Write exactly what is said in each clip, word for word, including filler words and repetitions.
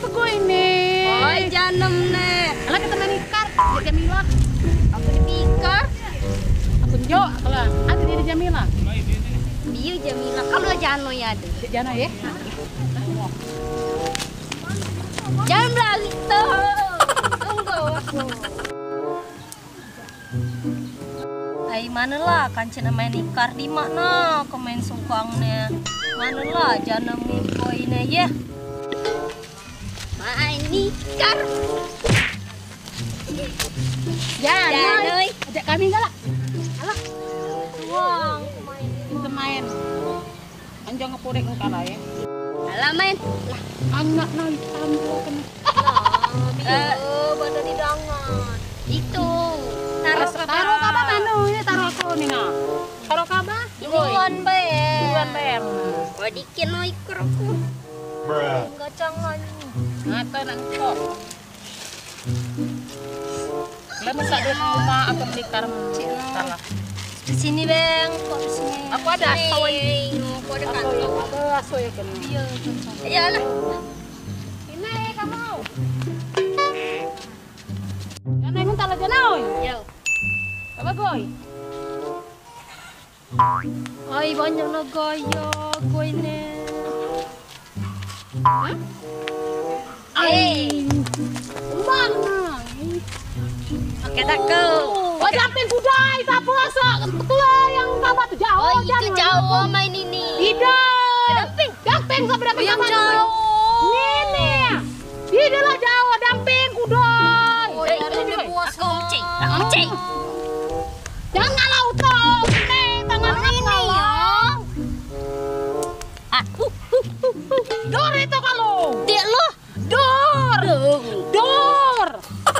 apa kau ini? Oi, janem nih. Alah kita main ikar, di Jamila. Aku di pikar. Aku Jo, kalau ada di Jamila. Dia Jamila. Kalau Jano ya ada. Di Jana ya. Jangan bilang gitu. Tunggu aku. Ay, mana lah kancana main ikar di mana? Kau main sukangnya. Mana lah jangan poinnya ya. Main ikar. Jana, ajak kami enggak lah? Alah, Wah, main. kita main. Anjang ngepurek engkau lah ya. Alah main. Lah, anak naik tampil kan. Eh, pada di dangan. Itu. Taruh Taruh kaba mana? Ini taruh aku nih nah. Taruh kaba? Duluan bayar. Duluan bayar. Wadikin no ikut aku. Enggak cangan. Atau nangkok. Lalu tak ada rumah aku menikar salah. Di sini bang, kok di sini. Aku ada asoy. Aku ada Asoy, kantong. ada asoy kan. Iya, iya lah. Ini kamu. Jangan ikut talah jangan. Yo. Apa goy? Ay, banyak na gaya, goy ne. Hah? Ay, Mana? oke tak kau. Oh, damping kudai, tak puasa. Ketua yang kamu tuh jauh. Oh, itu jauh main ini. Tidak. Damping. Damping sampai damping Yang kamu. jauh. Ini. Tidak lah jauh, damping kudai. Oh, ada ni puas kau cek. Aku cek. Jangan laut tau. Ini tangan Ini ya. Ah, uh, uh, uh, uh. Dor itu kalau. Dia lo. Dor. Dor.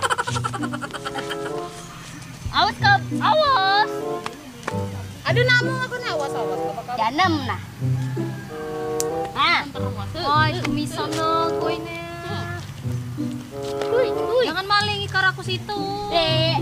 Awas kau, awas. Ada namu aku nih awas awas. Apa kabar? Janam nah. Ah. Terus. Oi, kumisan na goy ne. Uy, uy. Jangan maling ikar aku situ. Dek.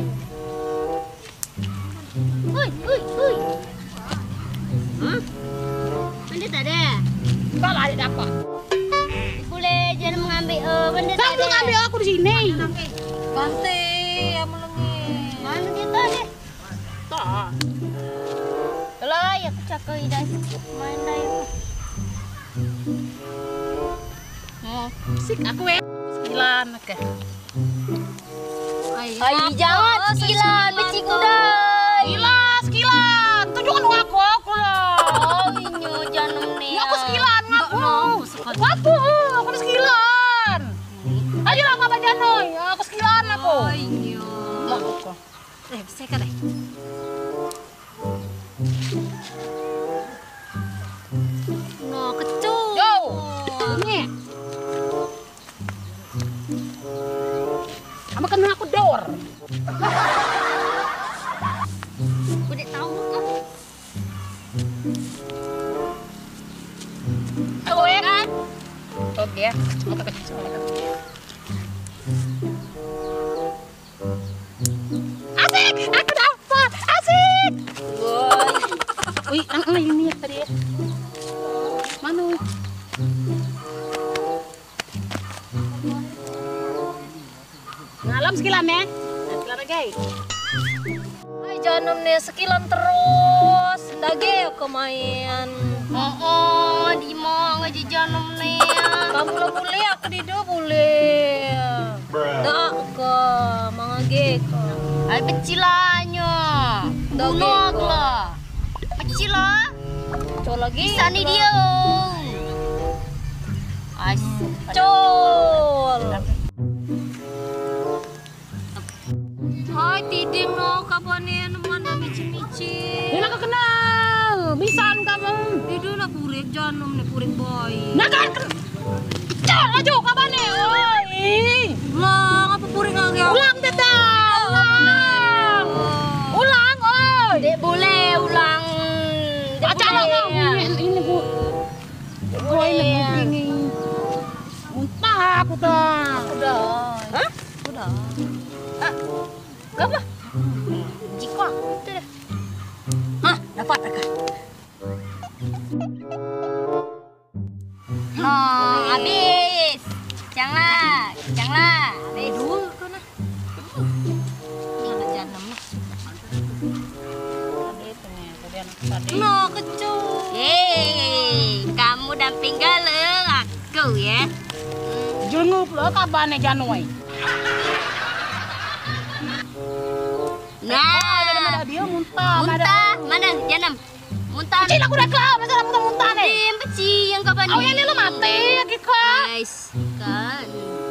Uy, uy, uy. Hah? Benda tak ada. Kalau ada dapat. Boleh jangan mengambil eh benda tak Kamu ada. ngambil aku di sini. Ganti, amal lengi. Mana kita deh? Tak. Lah, ya aku cakap ida main dah ya. Oh, Sik aku ya. Sekilan oke. ay, jangan sekilan, beci kudai. Gila, sekilan. Tunjukkan aku aku lah. Oh, inyo janam ni. Ya, aku sekilan ngaku. Aku, aku ada sekilan. Ayo lah ngapa janoy. Aku sekilan aku. Oh, inyo. Lah aku. Eh, saya kan eh. No, kecut. Yo. Ini. Kamu kena aku dor. Udah tahu kan? Aku ya kan. Oke ya. Aku kecil. Asik, aku dapat. Asik. Woi. Wih, ang ang ini ya tadi ya. Mana? Ngalam sekilan ya. Nah, sekilan lagi. Ay, janam nih sekilan terus. Dage aku main. Oh, oh, di mau ngaji janam nih. Kamu lah boleh, aku di do boleh. Tak ke, mangage ke. Ay, becilannya. Bunuh lah. Becila. Col lagi. Bisa nih dia. Ay, col. Hai, tiding no, kapan mana mici-mici. Ini aku kenal. Bisaan kamu. Itu nak purik janum nih purik boy. Nah kan. Cak, aja kapan nih? Oi. Ulang apa purik lagi? Ulang tetap. Ulang. Ulang, oi. Dek boleh ulang. Dek Acak lah boleh. kamu. Ini, ini bu. Oi, Boleh. ini. Muntah aku dah. Udah. Hah? Udah. Ah. Apa? Jiko. Itu dah. Hah, dapat tak? Nah, habis. kencang lah, kencang lah. Ada dua kan ah. Jangan jangan mah. No kecu. Yeay, kamu damping galeng aku ya. Jengup lo kapan nih Janoi? Nah, dia muntah. muntah mana Janam? Muntah. Cil aku udah kelar, masa muntah muntah nih. Dim peci yang kapan Oh ini lo mati ya Kiko. guys kan.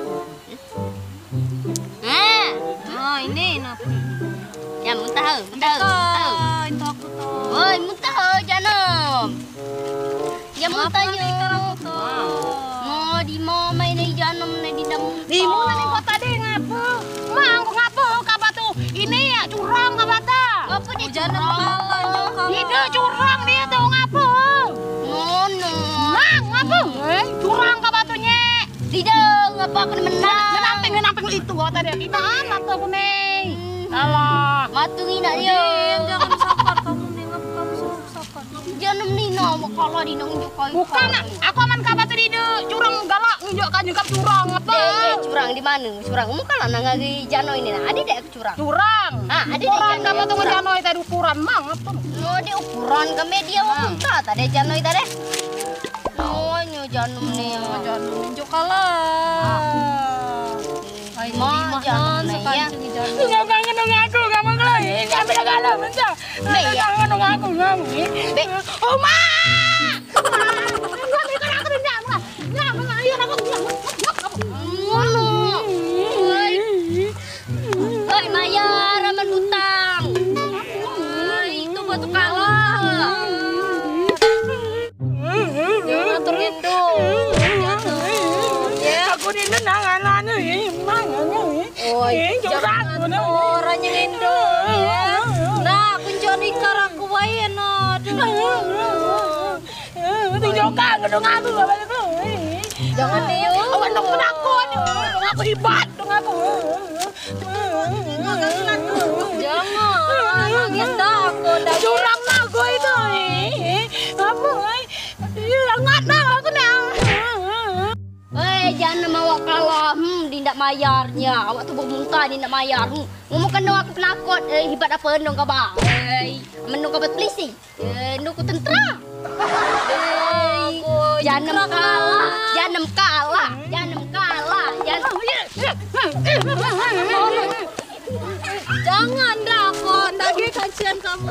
Nah, oh ini napa? Ya muntah, muntah, muntah. Itu aku tuh. Woi, muntah Janam. Ya muntahnya. Mau di mau main di Janam nih di dalam. Di mana nih kota deh ngapu? Mang kok ngapu kabar tuh? Ini ya curang kabar ta? Apa di Janam kalah Itu curang dia tuh ngapu. Ngono. Mang ngapu? Eh, curang kabar tuh nyek. Tidak, ngapa aku menang? Menamping menamping itu kota dia. Kita anak tuh nih. Alah. Matungin nak dia. Jangan sakar kamu nih, ngapa kamu suruh sakar? Janam nih nama kalau di nang jokai. Bukan, aku aman kabar tuh di curang galak nunjuk kan juga curang apa? Eh, curang di mana? Curang kamu kan nang ngagi Jano ini nah. Ada dek aku curang. Curang. Ah, ada dek Curang Jano. kabar tuh ngejanoi tadi ukuran mang apa? Oh, di ukuran ke media wong ta tadi Jano itu deh. Oh, nyo Jano nih. Jangan nunjuk kalah. Ay, mah Jano nih ya. Nggak kangen dong aku, nggak mau ngelai. Nggak beda galau, bentar. Nggak kangen dong aku, nggak mau. Be, Oh, ma! Nggak bisa aku tidak, nggak. Nggak, nggak, ayo aku nggak. ngono. Woi. Woi, Maya, ramen hutang. Woi, itu batu kalah. Jangan terlindung. Ya. Aku di nenangan nih, mangan nih. Oi, curang. orang yang Indo. Nah, kunconi karaku wae no. Tunjukkan dong aku nggak balik lu. Jangan dia. Awan dong penakut, dong aku hebat dong aku. Jangan. Nangis dah aku dah. Curang aku itu. Apa? Iya, nggak tahu aku dah. Eh, jangan mau kalah. Hmm, dindak mayarnya. Awak tuh muntah dindak mayar. Hmm. Ngomong kan dong aku penakut. Eh, hebat apa dong kabar? Eh, mendong kabar polisi. Eh, nunggu tentara. Eh, jangan kalah. Jangan kalah. Jangan kalah. Jangan. Jangan dah aku. Tadi kasihan kamu.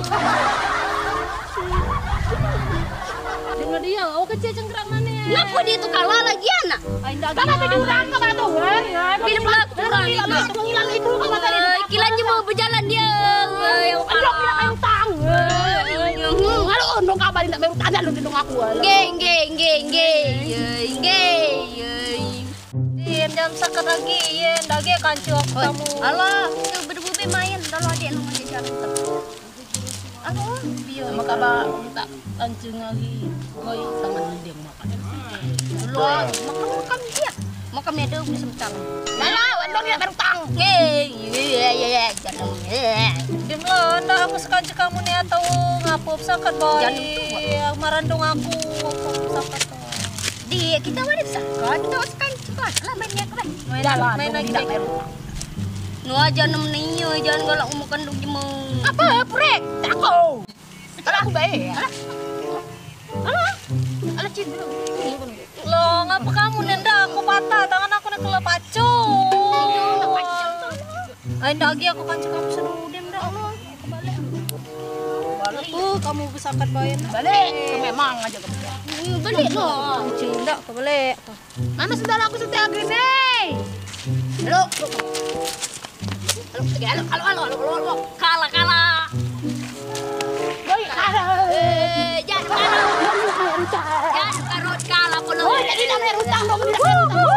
Dengar dia, oh kecil cengkerak mana? Kenapa dia tuh kalah lagi anak? Karena tadi urang ke batu. Film lah kurang juga. Menghilang itu kamu tadi. Kilanya mau berjalan dia. Yang Dong dia main utang. Halo, dong kabarin tak main utang lu dong aku. Geng, geng, geng, geng, geng, geng. Diam jam sakit lagi, ya, dage kancu aku kamu. Alah, itu berbubi main, kalau adik nang aja jalan ter. Aduh, biar. Sama kaba tak kancing lagi. Koi tangan dia makan. Dulu makan makan dia. Makan dia dulu bisa mencang. Nah, dong dia main utang. Geng, iya iya iya, jangan. Dim lo, ndak aku sekanci kamu nih atau ngapop sakat boy. Jangan Marandong aku, ngapop sakat tuh. Di kita mana sakat, kita sekarang cepat lah banyak lah. Main, Dah lah, main dong lagi tidak deh. main utang. Nu aja nem nih, jangan galak makan dulu jemu. Apa, Prek? Aku. Alah, aku baik. Alah. Alah. Alah, cin dulu. Lo, ngapa kamu nenda aku patah, tangan aku nih kelo pacu. Ay, lagi aku kanci kamu seru dim dah. Aku balik. Balik. Uh, kamu besakat bayan. Balik. Memang aja kamu. Beli loh. Cinta, aku balik. Mana saudara aku setia gini? Halo. Halo, halo, halo, halo, halo, halo. Kalah kalah. Boy, kalah. Eh, jangan kalah. Jangan karut kalah puluh. Oh, jadi namanya utang dong, tidak main utang.